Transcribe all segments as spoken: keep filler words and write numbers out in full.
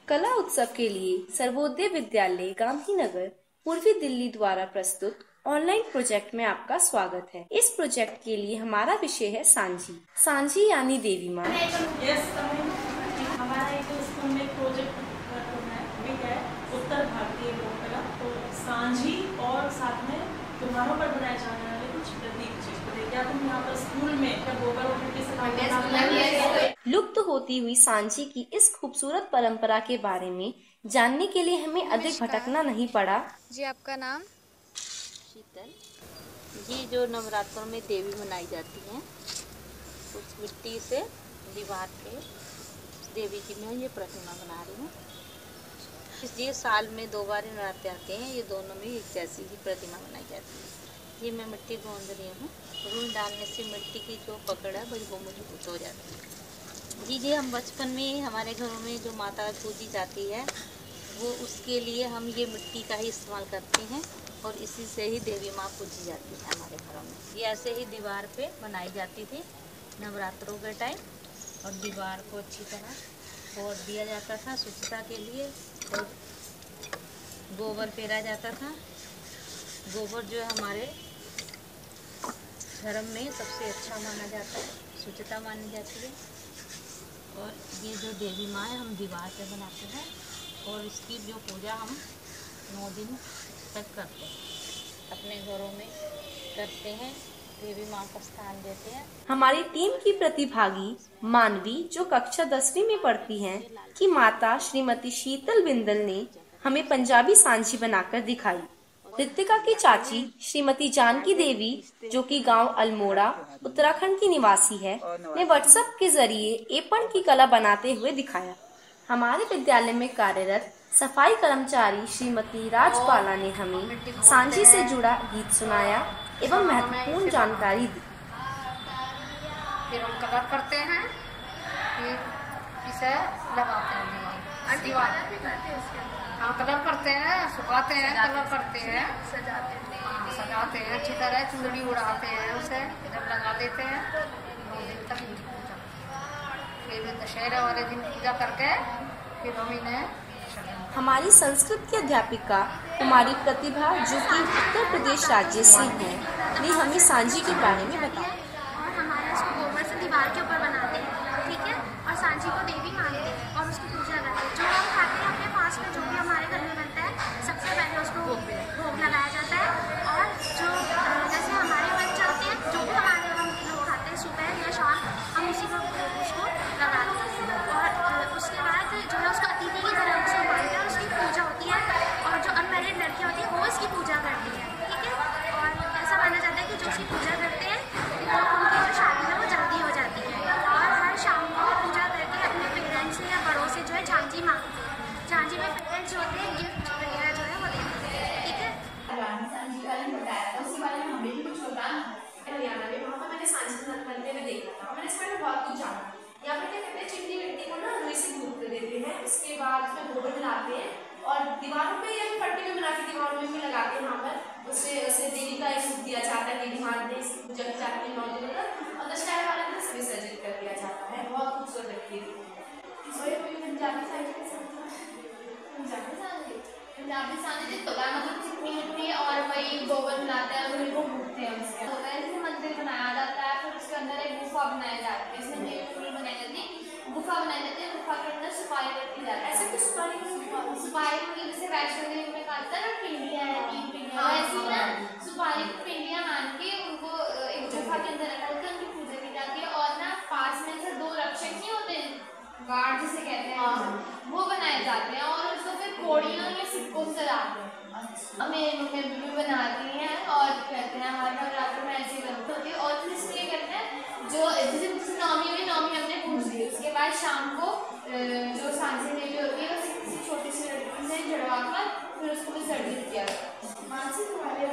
कला उत्सव के लिए सर्वोदय विद्यालय गांधीनगर पूर्वी दिल्ली द्वारा प्रस्तुत ऑनलाइन प्रोजेक्ट में आपका स्वागत है। इस प्रोजेक्ट के लिए हमारा विषय है सांझी। सांझी यानी देवी माँ। हमारा एक स्कूल में प्रोजेक्ट है उत्तर भारतीय लोक कला, तो सांझी और साथ में त्योहारों पर बनाए जाने वाले कुछ प्रतीक चित्र। क्या तुम यहाँ पर स्कूल में गोबर और मिट्टी से लुप्त होती हुई सांझी की इस खूबसूरत परंपरा के बारे में जानने के लिए हमें अधिक भटकना नहीं पड़ा। जी, आपका नाम? शीतल जी। जो नवरात्रों में देवी बनाई जाती हैं, उस मिट्टी से दीवार पे देवी की मैं ये प्रतिमा बना रही हूँ। ये साल में दो बार नवरात्रे आते हैं, ये दोनों में एक जैसी ही प्रतिमा बनाई जाती है। ये मैं मिट्टी गूंद रही हूँ। रूल डालने से मिट्टी की जो पकड़ है वही वो मजबूत हो जाती है। जी जी हम बचपन में हमारे घरों में जो माता पूजी जाती है, वो उसके लिए हम ये मिट्टी का ही इस्तेमाल करते हैं और इसी से ही देवी माँ पूजी जाती है हमारे घरों में। ये ऐसे ही दीवार पे बनाई जाती थी नवरात्रों के टाइम, और दीवार को अच्छी तरह पोत दिया जाता था स्वच्छता के लिए, और गोबर फेरा जाता था। गोबर जो है हमारे धर्म में सबसे अच्छा माना जाता है, स्वच्छता मानी जाती है। और ये जो देवी माँ है हम दीवार पे बनाते हैं, और इसकी जो पूजा हम नौ दिन तक करते हैं, अपने घरों में करते हैं, देवी माँ का स्थान देते हैं। हमारी टीम की प्रतिभागी मानवी, जो कक्षा दसवीं में पढ़ती हैं, की माता श्रीमती शीतल बिंदल ने हमें पंजाबी सांझी बनाकर दिखाई। रितिका की चाची श्रीमती जानकी देवी, जो कि गांव अल्मोड़ा उत्तराखंड की निवासी है, ने व्हाट्सएप के जरिए एपण की कला बनाते हुए दिखाया। हमारे विद्यालय में कार्यरत सफाई कर्मचारी श्रीमती राजपाला ने हमें सांझी से जुड़ा गीत सुनाया एवं महत्वपूर्ण जानकारी दी। फिर हम कलर करते हैं, फिर इसे लगाते हैं दीवार पे। हाँ, कलर करते हैं, सुखाते हैं, कलर करते हैं, सजाते हैं सजाते हैं अच्छी तरह, चुंदड़ी उड़ाते हैं, उसे इधर लगा देते हैं। नौ दिन तक इनकी पूजा, फिर दशहरा वाले दिन पूजा करके फिर हम इन्हें। हमारी संस्कृत की अध्यापिका कुमारी प्रतिभा, जो कि उत्तर प्रदेश राज्य से है, ने हमें सांझी के बारे में बताया। और हमारे इसको गोबर से दीवार के ऊपर बनाते हैं, ठीक है, और सांझी को देवी मानते हैं और उसकी पूजा करते हैं। जो हम खाते हैं अपने पास में, जो भी हमारे घर में बनता है, सबसे पहले उसको भोग लगाया जाता है। और जो जैसे हमारे बच्चे होते हैं, जो भी हमारे हम लोग खाते हैं सुबह या शाम, हम उसी को उसको लगाते हैं। और उसके बाद जो है उसको अतिथि की तरह उसको मानते हैं, उसकी पूजा होती है। और जो अनमैरिड लड़कियाँ होती हैं वो इसकी पूजा करती हैं, ठीक है। और ऐसा माना जाता है कि जो उसकी पूजा करते हैं वो उनकी जो शादी है वो जल्दी हो जाती है। और हर शाम को पूजा करके अपने पेरेंट्स से या बड़ों से जो है झांझी मांगते हैं। झांझी में पेरेंट्स जो होते हैं गिफ्ट वगैरह जो है वो देते हैं, ठीक है। सांझी का बताया था, उसी बारे में हमें भी कुछ होता है। हरियाणा में वहाँ पर मैंने सांझी बनते हुए देखा था, मैंने इसमें बहुत कुछ जाना। यहाँ पर क्या करते हैं, चिकनी मिट्टी को ना रुई से गूंथ देते हैं, उसके बाद उसमें गोबर मिलाते हैं और दीवारों पे या पट्टी में बना के दीवारों में भी लगाते हैं। यहाँ पर उससे उसे देवी का एक रूप दिया जाता है, देवी मानते हैं, इसकी पूजा की जाती है नौ दिनों तक, और दशहरा वाले दिन से विसर्जित कर दिया जाता है। बहुत खूबसूरत लगती है। पंजाबी सांझी पंजाबी सांझी पता मतलब चिकनी मिट्टी और वही गोबर मिलाते हैं और उन्हीं को भूखते हैं। उसके होता है जैसे मंदिर बनाया जाता है, फिर उसके अंदर एक गुफा बनाई जाती है, इसमें देवी फूल बनाई जाती है, गुफा बनाई जाती है, गुफा के अंदर सुपारी रखी जाती है। ऐसे कुछ सुपारी सुपारी जैसे वैष्णो देवी में कहता है ना, पिंडियाँ हैं, तीन पिंडियाँ, ऐसी ना सुपारी को पिंडियाँ मान के उनको एक गुफा के अंदर रखा होता है, उनकी पूजा की जाती है। और ना पास में से दो रक्षक नहीं होते, गार्ड जिसे कहते हैं, वो बनाए जाते हैं और उसको फिर कोड़ियों या सिक्कों से लाते हैं। अब मेरी मम्मी भी बनाती हैं और कहते हैं हर नवरात्र में ऐसी बनती होती है। और फिर इसलिए करते हैं जो जैसे जैसे नौमी हुई, नौमी हमने पूछ ली, उसके बाद शाम को जो सांझी देवी होती है वो किसी छोटी सी लड़की से जड़वा कर फिर उसको विसर्जित किया जाता है। मानसिक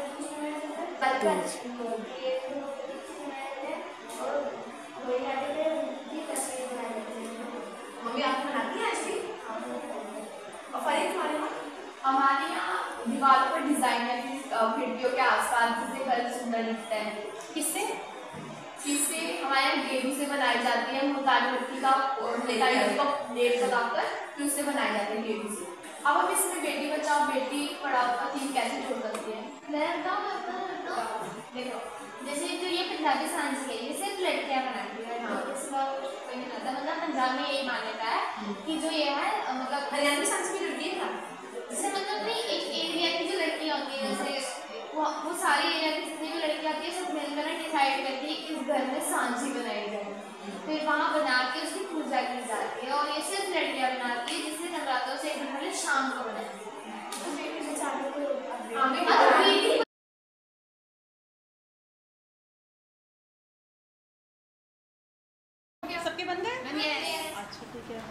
मम्मी आपको बनाती है ऐसी। और फरीद तुम्हारे यहाँ? हमारे यहाँ दीवारों पर डिजाइन है, खिड़कियों के आसपास जिससे घर सुंदर दिखता है। किससे किससे हमारे यहाँ देवी से बनाई जाती है, मुल्तानी मिट्टी का प्लेट लगाकर फिर उससे बनाई जाती है देवी से। अब हम इसमें बेटी बचाओ बेटी पढ़ाओ का थीम कैसे जोड़ सकते हैं? मैं बताऊँ देखो, जैसे जो ये पंजाबी सांझी है ये सिर्फ लड़कियाँ बनाती है, कोई नहीं बनाता। मतलब पंजाब में यही मान्यता है कि जो ये है मतलब हरियाणवी सांझी की लड़की है ना, जैसे मतलब नहीं एक एरिया की जो लड़कियाँ होती है जैसे वो वो सारी एरिया की जितनी भी लड़कियाँ आती है सब मिलकर डिसाइड करती है कि इस घर में सांझी बनाई जाए, फिर वहाँ बना के उसकी पूजा की जाती है और ये सिर्फ लड़कियाँ बनाती है, जिससे नवरात्रों से एक दिन पहले शाम को बनाती है। सबके बंद है? अच्छा ठीक है।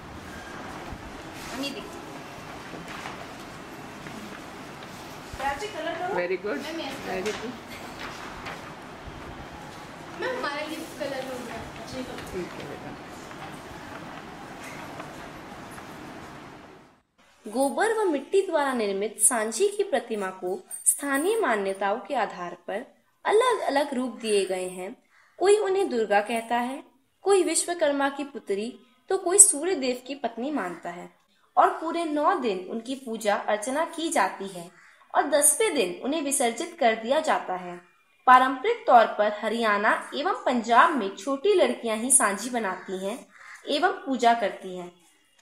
कलर करो। Very good very good. मैं हमारे लिए कलर लूँगा। ठीक है बेटा। गोबर व मिट्टी द्वारा निर्मित सांझी की प्रतिमा को स्थानीय मान्यताओं के आधार पर अलग अलग रूप दिए गए हैं। कोई उन्हें दुर्गा कहता है, कोई विश्वकर्मा की पुत्री, तो कोई सूर्य देव की पत्नी मानता है और पूरे नौ दिन उनकी पूजा अर्चना की जाती है और दसवें दिन उन्हें विसर्जित कर दिया जाता है। पारंपरिक तौर पर हरियाणा एवं पंजाब में छोटी लड़कियां ही सांझी बनाती हैं एवं पूजा करती हैं।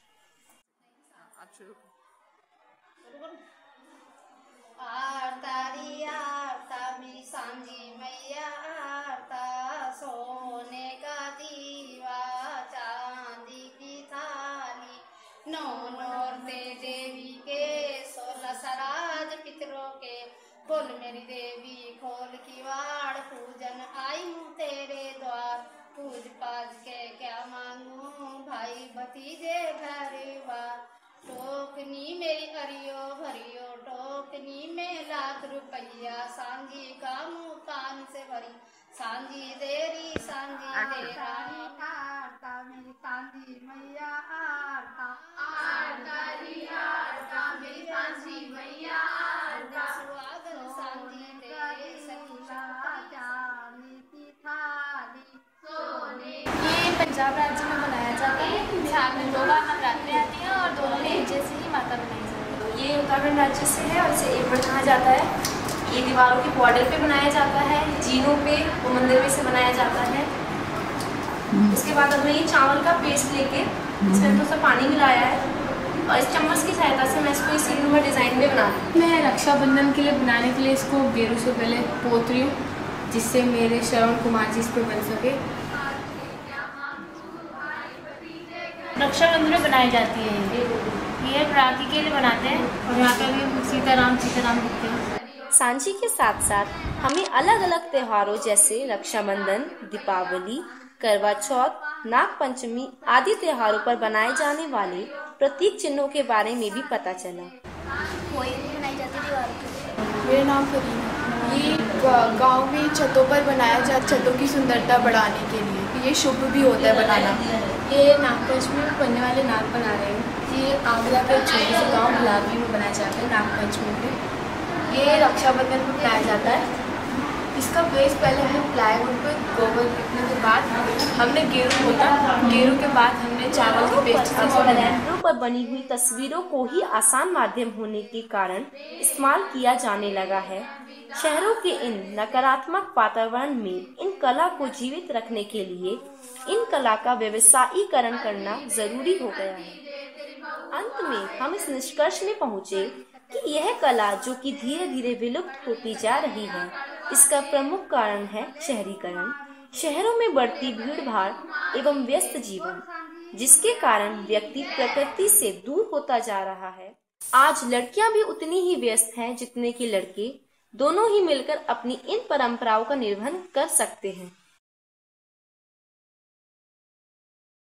आरता री आरता मेरी सांझी मैया आरता, सोने का दीवा चांदी की थाली, नौ नौरते देवी के सोलह सराज पितरों के, बोल मेरी देवी खोल किवाड़, पूजन आई हूँ तेरे द्वार, पूज पाज के क्या मांगू भाई भतीजे भरवा, टोकनी मेरी अरियो भरियो टोकनी में लाख रुपया, सांझी का मुँह कान से भरी, सांझी देरी सांझी देरा, आरता मेरी सांझी मैया आरता, आरता री आरता मेरी सांझी मैया आरता, स्वागत सांझी तेरे सखिया चांदी की थाली, सोने। ये पंजाब राज्य में बनाया जाता है। बिहार में दो बार नवरात्रि आती है और दोनों में एक जैसी ही माता बनाई जाती है। ये उत्तराखंड राज्य से है और इसे एक कहा जाता है। ये दीवारों के बॉर्डर पे बनाया जाता है, जीनों पे वो मंदिर में से बनाया जाता है। उसके बाद अब मैं ये चावल का पेस्ट लेके इसमें थोड़ा सा पानी मिलाया है और इस चम्मच की सहायता से मैं इसको इसी नंबर डिज़ाइन में बना रही हूँ। मैं रक्षाबंधन के लिए बनाने के लिए इसको गेरू से पहले पोत रही हूँ, जिससे मेरे श्रवण कुमार जी इस पर बन सके। रक्षाबंधन में बनाई जाती है। ये राखी के लिए बनाते हैं और यहाँ पे भी सीताराम सीताराम दिखते हैं। सांझी के साथ साथ हमें अलग अलग त्योहारों जैसे रक्षाबंधन, दीपावली, करवा चौथ, नाग पंचमी आदि त्योहारों पर बनाए जाने वाले प्रतीक चिन्हों के बारे में भी पता चला। कोई भी बनाई जाती है। मेरा नाम करीम है। ये गांव में छतों पर बनाया जाता है, छतों की सुंदरता बढ़ाने के लिए। ये शुभ भी होता है बनाना। ये नागपंचमी में बनने वाले नाग बना रहे हैं। ये आगरा के छोटे से गाँव गुलाबी में बनाया जाता है नागपंचमी पे। ये रक्षाबंधन में बनाया जाता है। इसका बेस पहले हमने प्लाईवुड पे गोबर लिखने के बाद हमने गेरू पोता, गेरू के बाद हमने चावल के पेस्ट से कैलेंडरों पर बनी हुई तस्वीरों को ही आसान माध्यम होने के कारण इस्तेमाल किया जाने लगा है। शहरों के इन नकारात्मक वातावरण में इन कला को जीवित रखने के लिए इन कला का व्यवसायीकरण करना जरूरी हो गया है। अंत में हम इस निष्कर्ष में पहुँचे कि यह कला जो कि धीरे धीरे विलुप्त होती जा रही है, इसका प्रमुख कारण है शहरीकरण। शहरों में बढ़ती भीड़ भाड़ एवं व्यस्त जीवन, जिसके कारण व्यक्ति प्रकृति से दूर होता जा रहा है। आज लड़कियां भी उतनी ही व्यस्त हैं जितने कि लड़के। दोनों ही मिलकर अपनी इन परंपराओं का निर्वहन कर सकते हैं।